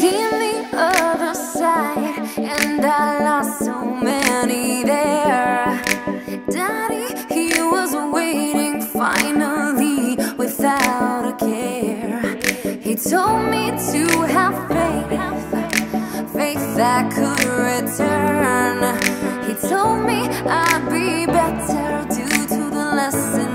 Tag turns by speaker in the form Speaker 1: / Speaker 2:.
Speaker 1: seen the other side, and I lost so many there. Daddy, he was waiting finally without a care. He told me to have faith, faith that could return. He told me I'd be better due to the lesson